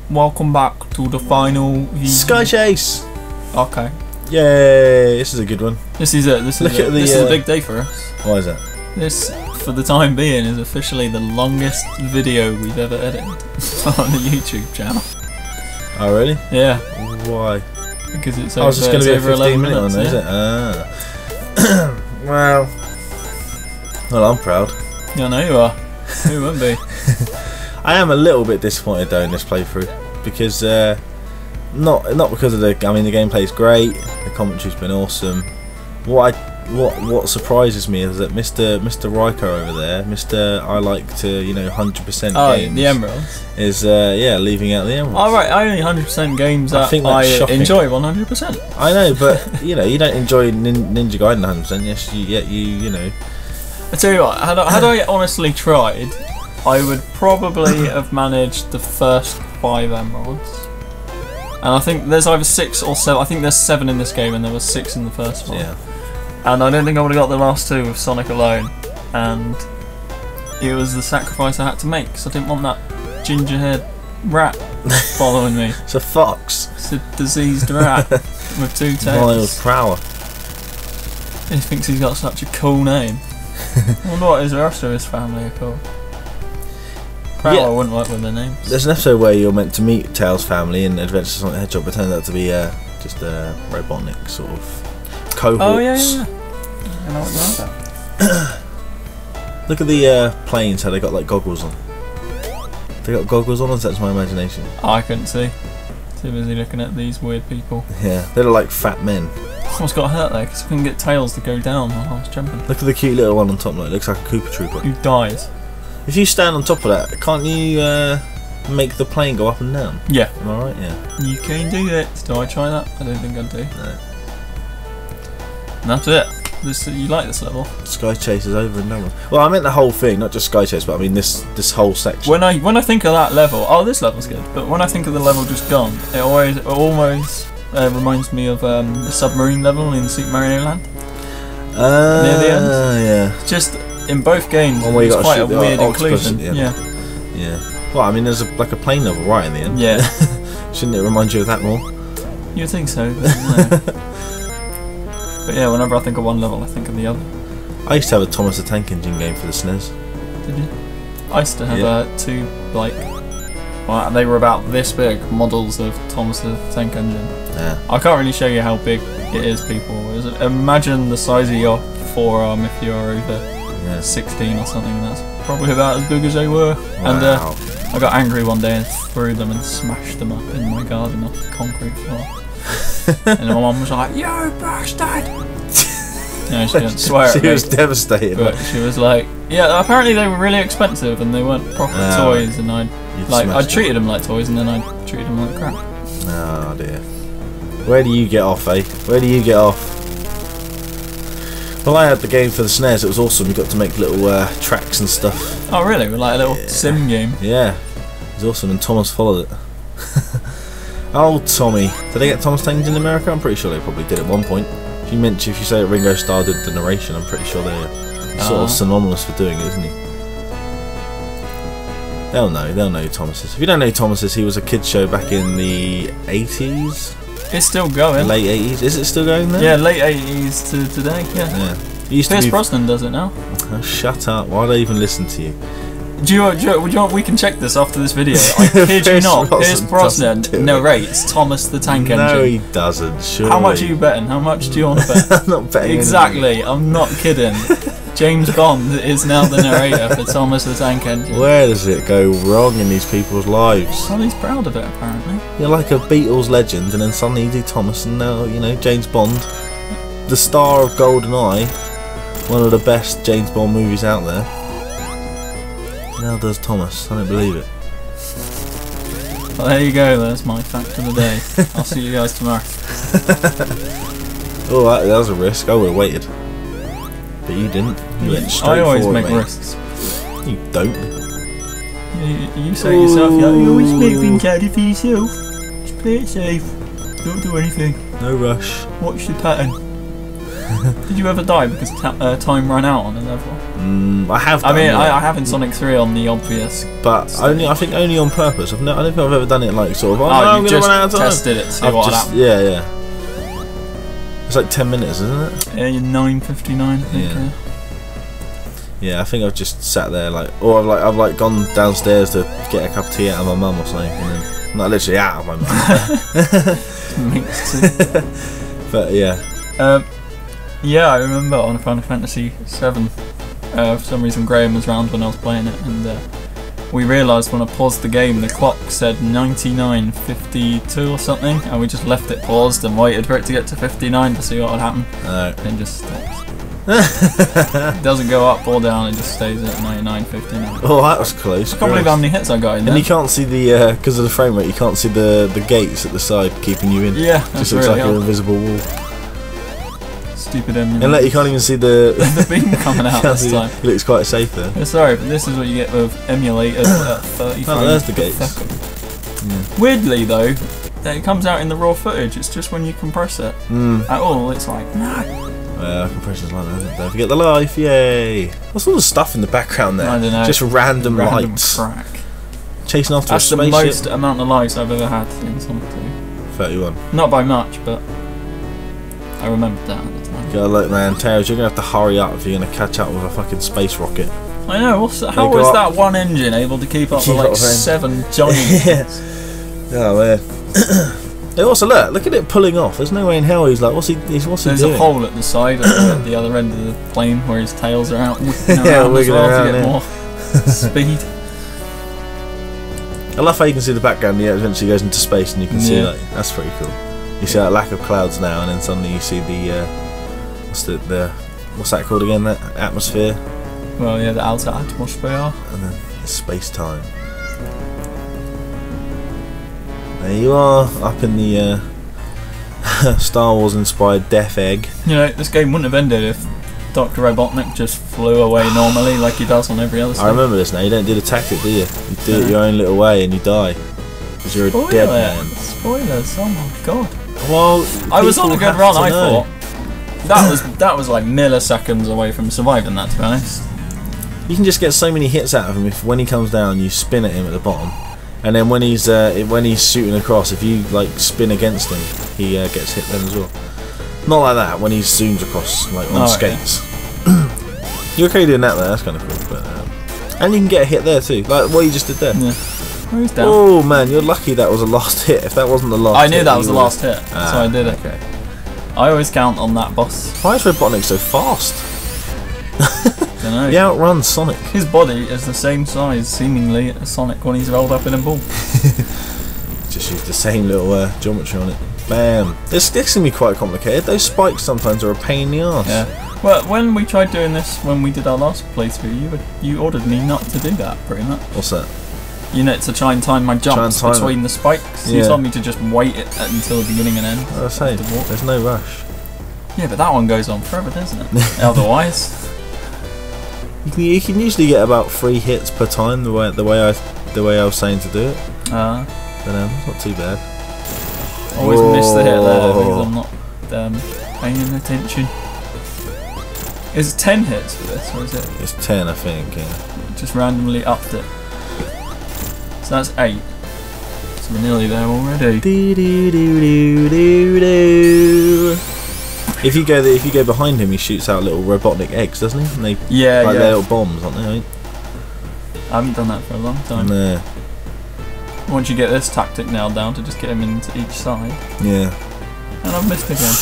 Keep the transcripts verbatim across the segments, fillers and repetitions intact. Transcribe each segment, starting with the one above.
welcome back to the final. Sky Chase. Okay. Yay! This is a good one. This is it. This is Look it. at the, This is uh, a big day for us. Why is that? This, for the time being, is officially the longest video we've ever edited on the YouTube channel. Oh really? Yeah. Why? Because it's I over, was just going to be a over fifteen eleven minute one, minutes, is yeah. it? Ah. well, well, I'm proud. Yeah, I know you are. Who wouldn't be? I am a little bit disappointed though in this playthrough because uh, not not because of the. I mean, the gameplay's great. The commentary's been awesome. What I what what surprises me is that Mister Mister Riker over there, Mister I like to you know one hundred percent Oh, games, the Emeralds. is uh, yeah leaving out the Emeralds. Oh, right, I only one hundred percent games I that think that's I shocking. enjoy one hundred percent. I know, but you know you don't enjoy Nin Ninja Gaiden one hundred percent. Yes, you yet you you know. I tell you what, had I, had I honestly tried, I would probably have managed the first five emeralds. And I think there's either six or seven. I think there's seven in this game, and there was six in the first one. Yeah. And I don't think I would have got the last two with Sonic alone. And it was the sacrifice I had to make, because I didn't want that ginger-haired rat following me. It's a fox. It's a diseased rat with two tails. Miles Prower. He thinks he's got such a cool name. I wonder what his rest of his family are called. Prowler Yeah. wouldn't work with their names. There's an episode where you're meant to meet Tails' family in Adventures of Sonic the Hedgehog, but it turns out to be uh, just a robotic sort of cohorts. Oh yeah, yeah, yeah. I know what you're on about. Look at the uh, planes, how they got like goggles on. They got goggles on, or that's my imagination? I couldn't see. Too busy looking at these weird people. Yeah, they look like fat men. I almost got hurt there because I couldn't get Tails to go down while I was jumping. Look at the cute little one on top, like, it looks like a Koopa Trooper. Who dies? If you stand on top of that, can't you uh, make the plane go up and down? Yeah. Am I right? Yeah. You can do that. Do I try that? I don't think I do. No. And that's it. This, you like this level? Sky Chase is over and done with. Well, I meant the whole thing, not just Sky Chase, but I mean this this whole section. When I when I think of that level, oh, this level's good. But when I think of the level just gone, it always it almost uh, reminds me of um, the submarine level in Super Mario Land. Uh, Near the end. Yeah. Just in both games, One where you it's gotta quite a shoot the weird octopus inclusion. at the end. Yeah. Yeah. Well, I mean, there's a, like a plane level right in the end. Yeah. Shouldn't it remind you of that more? You'd think so. But, no. But yeah, whenever I think of one level, I think of the other. I used to have a Thomas the Tank Engine game for the S N E S. Did you? I used to have Yeah. uh, two, like, well, they were about this big models of Thomas the Tank Engine. Yeah. I can't really show you how big it is, people. Is it- Imagine the size of your forearm if you're over Yeah. sixteen or something. That's probably about as big as they were. And uh, Wow. I got angry one day and threw them and smashed them up in my garden off the concrete floor. And my mum was like, "You bastard!" No, she didn't swear She at me. was devastated. But she was like, yeah, apparently they were really expensive and they weren't proper Ah, toys, and I You'd like I smashed treated them like toys, and then I treated them like crap. it. Oh dear. Where do you get off, eh? Where do you get off? Well, I had the game for the S N E S. It was awesome. You got to make little uh, tracks and stuff. Oh really? We're like a little Yeah. sim game. Yeah, it was awesome, and Thomas followed it. Oh, Tommy. Did they get Thomas Tank in America? I'm pretty sure they probably did at one point. If you mention, if you say that Ringo Starr did the narration, I'm pretty sure they're sort Uh. of synonymous for doing it, isn't he? They'll know. They'll know who Thomas is. If you don't know who Thomas is, he was a kids show back in the eighties, It's still going. late eighties. Is it still going there? Yeah, late eighties to today. Yeah. Yeah. He used to Pierce be. Brosnan does it now. Oh, shut up! Why do I even listen to you? Do you, do, you, do you want, we can check this after this video. I kid you Pierce not. Pierce Brosnan Brosnan doesn't do it. narrates Thomas the Tank Engine. No, he doesn't. Surely. How much are you betting? How much do you want to bet? I'm not betting. Exactly. I'm not kidding. James Bond is now the narrator for Thomas the Tank Engine. anything. Where does it go wrong in these people's lives? Well, he's proud of it, apparently. You're like a Beatles legend, and then suddenly you do Thomas, and now you know James Bond, the star of GoldenEye, one of the best James Bond movies out there. Now does Thomas? I don't believe it. Well, there you go. That's my fact of the day. I'll see you guys tomorrow. Oh, that, that was a risk. I would have waited, but you didn't. You went straight I always forward, make mate. risks. You don't. You, you say it yourself. Yeah, you always make things out for yourself. Just play it safe. Don't do anything. No rush. Watch the pattern. Did you ever die because ta uh, time ran out on a level? Mm, I have. I Done, mean, yeah. I, I have in Sonic three on the obvious, but only I think only on purpose. I've no, I don't think I've ever done it like sort of. Oh, oh, no, I'm you gonna just run out of time. tested it to see I've what just, happened. yeah, yeah. It's like ten minutes, isn't it? Yeah, you're nine fifty-nine. I think, Yeah. yeah. Yeah, I think I've just sat there like, or I've like I've like gone downstairs to get a cup of tea out of my mum or something, and then not literally out of my mum. Mixed too. But yeah. Um, yeah, I remember on Final Fantasy seven, uh, for some reason Graham was around when I was playing it, and uh, we realised when I paused the game the clock said ninety-nine fifty-two or something, and we just left it paused and waited for it to get to fifty-nine to see what would happen, No. and it just stops. It doesn't go up or down, it just stays at ninety-nine fifty-nine. Oh, that was close. I can't believe how many hits I got in there. And you can't see the because of the frame rate. You can't see the the gates at the side keeping you in. Yeah, Just that's looks really like an odd. invisible wall. Stupid emulators. And like, you can't even see the the beam coming out can't this see- time. It looks quite safe there. Yeah, sorry, but this is what you get with emulators at thirty Oh, frames there's the per gates. second. Weirdly though, it comes out in the raw footage. It's just when you compress it Mm. at all. It's like no. Well, compression's like that. Don't forget the life, yay! What's all the stuff in the background there? I don't know. Just random, Random lights. crack. Chasing after That's a the spaceship. most amount of lights I've ever had in Sonic two. thirty-one. Not by much, but I remembered that at the time. Yeah, look, man, Tails, you're gonna have to hurry up if you're gonna catch up with a fucking space rocket. I know. What's that? How go was up- that one engine able to keep up Keep with like up with it. seven giant? Yeah. Oh man. Hey, also look, look at it pulling off. There's no way in hell he's like, what's he? He's, what's There's he doing? a hole at the side, at the other end of the plane, where his tails are out whipping around Yeah, as wiggling well around, to get yeah. more speed. I love how you can see the background. Yeah, eventually goes into space, and you can see Yeah. like that's pretty cool. You see that lack of clouds now, and then suddenly you see the uh, what's the, the what's that called again? That atmosphere, Well, yeah, the outer atmosphere. and then it's space time. There you are, up in the uh, Star Wars inspired Death Egg. You know, this game wouldn't have ended if Doctor Robotnik just flew away normally like he does on every other I side. remember this now. You don't do the tactic, do you? You do it your own little way, and you die because you're a Spoiler! dead man. Spoilers! Oh my god! Well, I was on a people good have run. to I know. thought that was that was like milliseconds away from surviving that. To be honest, You can just get so many hits out of him if when he comes down, you spin at him at the bottom, and then when he's uh, when he's shooting across, if you like spin against him, he uh, gets hit then as well. Not like that when he zooms across like on Oh, skates. You're okay doing that there. That's kind of cool. But, um, and you can get a hit there too, like what you just did there. yeah. Oh, he's down. Oh man, you're lucky that was a last hit. If that wasn't the last, I knew hit, that you was the would've- last hit, so Ah, I did it. Okay. I always count on that boss. Why is Robotnik so fast? Don't know. He outruns Sonic. His body is the same size, seemingly, as Sonic when he's rolled up in a ball. Just use the same little uh, geometry on it. Bam. This, this can be quite complicated. Those spikes sometimes are a pain in the arse. Yeah. Well, when we tried doing this, when we did our last playthrough, you would, you ordered me not to do that, pretty much. What's that? You know, to try and time my jumps time between the spikes. You Yeah. told me to just wait it until the beginning and end. I say, To walk. there's no rush. Yeah, but that one goes on forever, doesn't it? Otherwise, You can, you can usually get about three hits per time. The way the way I the way I was saying to do it, uh, but um, it's not too bad. always miss the hit there Whoa. because I'm not um, paying attention. Is it ten hits for this, or is it It's ten, I think. Yeah. just randomly upped it? So that's eight. So we're nearly there already. Do, do, do, do, do, do. If you go the, if you go behind him, he shoots out little Robotnik eggs, doesn't he? And they Yeah, like yeah. they're little bombs, aren't they? I think? I haven't done that for a long time. No. Once you get this tactic nailed down to just get him into each side, Yeah. and I've missed again.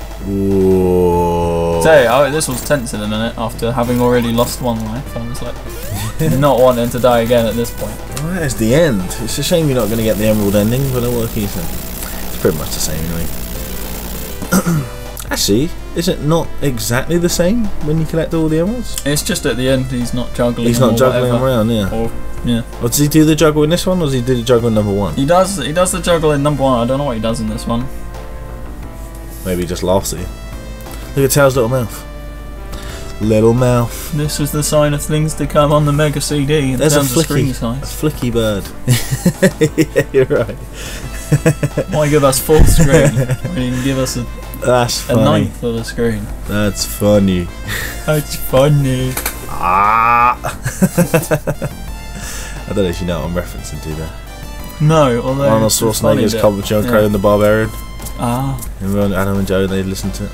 Whoa. So oh, this was tense in a minute after having already lost one life. I was like not wanting to die again at this point. Well, that is the end. It's a shame you're not going to get the emerald ending, but I what can you say? It's pretty much the same anyway. Actually, is it not exactly the same when you collect all the emeralds? It's just at the end he's not juggling. He's them not or juggling them whatever. around, yeah. Or yeah, Or does he do the juggle in this one, or does he do the juggle in number one? he does. He does the juggle in number one. I don't know what he does in this one. Maybe he just laughs at you. Look at Tails' little mouth. Little mouth. This was the sign of things to come on the Mega C D. In There's a terms of screen flicky, a size. flicky bird. Yeah, you're right. Why give us full screen when you can give us a That's a funny. ninth of the screen. That's funny. That's funny. Ah. I don't know if you know what I'm referencing to there. No, although Arnold it's funny Schwarzenegger's that- commentary on yeah. Conan the Barbarian. Ah, Everyone, Adam and Joe, they listen to it.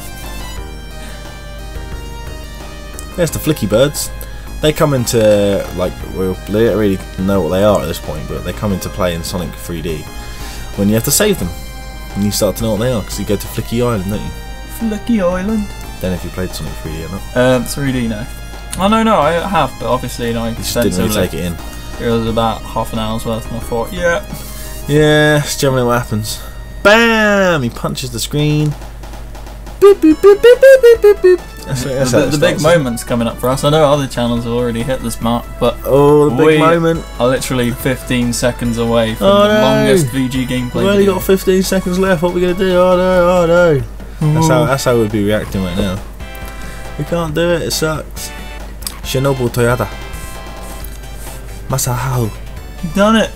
There's the Flicky Birds. They come into, like, well, they don't really know what they are at this point, but they come into play in Sonic three D when you have to save them. And you start to know what they are, because you go to Flicky Island, don't you? Flicky Island. Don't know if you played Sonic three D or not. Um, three D no. Oh no, no, I have, but obviously, you know, You just didn't really extensively. take it in. It was about half an hour's worth, and I thought, yeah. Yeah, that's generally what happens. Bam! He punches the screen. Boop, boop, boop, boop, boop, boop, boop, boop. That's, that's the how it the big starts. moment's coming up for us. I know other channels have already hit this mark, but Oh, the big we moment. are literally fifteen seconds away from Oh, the no. longest V G gameplay We've only video. got fifteen seconds left. What are we gonna do? Oh no! Oh no! That's how that's how we'd be reacting right now. We can't do it. It sucks. Shinobu Toyota. Masahiro. You've done it.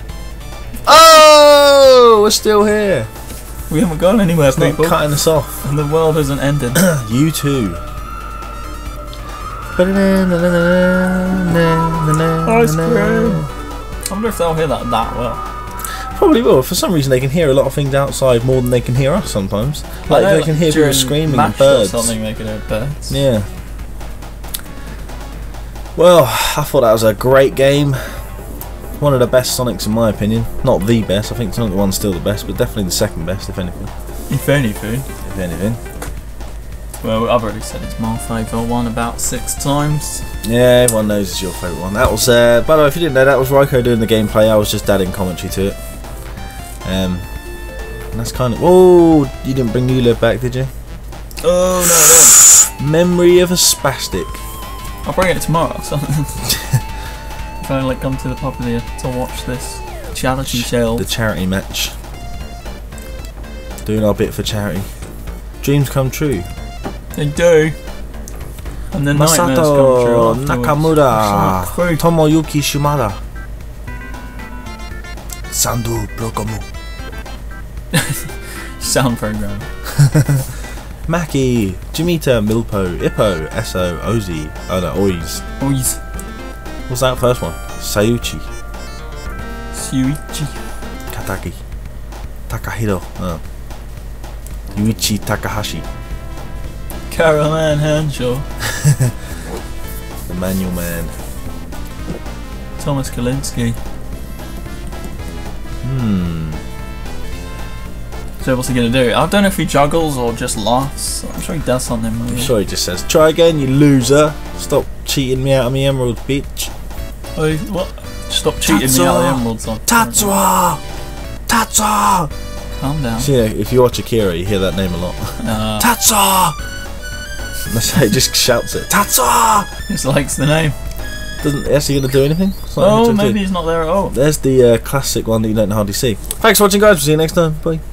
Oh, we're still here. We haven't gone anywhere, It's not people. cutting us off. And the world hasn't ended. You too. Ice cream. I wonder if they'll hear that that well. Probably will. For some reason, they can hear a lot of things outside more than they can hear us sometimes. Like I know, they can hear people during screaming MASH and birds. Or something they could hear birds. Yeah. Well, I thought that was a great game. One of the best Sonics in my opinion. Not the best. I think Sonic one's still the best, but definitely the second best, if anything. If anything. If anything. Well, I've already said it's my favourite one about six times. Yeah, everyone knows it's your favourite one. That was, uh, by the way, if you didn't know, that was Ryko doing the gameplay. I was just adding commentary to it. Um, and that's kind of. Oh, you didn't bring Nula back, did you? Oh no, Memory of a spastic. no. I'll bring it tomorrow. So if I like come to the pub here to watch this charity show. The charity match. Doing our bit for charity. Dreams come true. They do. And then nightmares come true Masato afterwards. Nakamura. It's like, Tomoyuki Shimada. Sandu Prokomu. sound program. Maki. Jimita Milpo. Ippo. Esso. Ozi. Oh no, Oiz. Oiz. What's that first one? Sayuchi. Suichi. Kataki. Takahiro. Oh. Yuichi Takahashi. Caraman Henshaw. The Manual Man. Thomas Kalinske. Hmm. So what's he gonna do? I don't know if he juggles or just laughs. I'm sure he does something. I'm Maybe. sure he just says, try again, you loser. Stop cheating me out of my emerald, bitch. Oh, what? Stop cheating me out of the emeralds on. Tatsuo! Tatsuo! Calm down. So, yeah, if you watch Akira, you hear that name a lot. Uh, Tatsuo! That's how he just shouts it. Tatsuo! just likes the name. Doesn't is he gonna do anything? It's not Oh, him to do. maybe he's not there at all. There's the uh, classic one that you don't hardly see. Thanks for watching, guys. We'll see you next time. Bye.